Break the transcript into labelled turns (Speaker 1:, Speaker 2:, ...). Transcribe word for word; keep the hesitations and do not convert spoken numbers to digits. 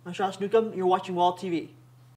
Speaker 1: I'm Josh Newcomb, and you're watching Wall T V.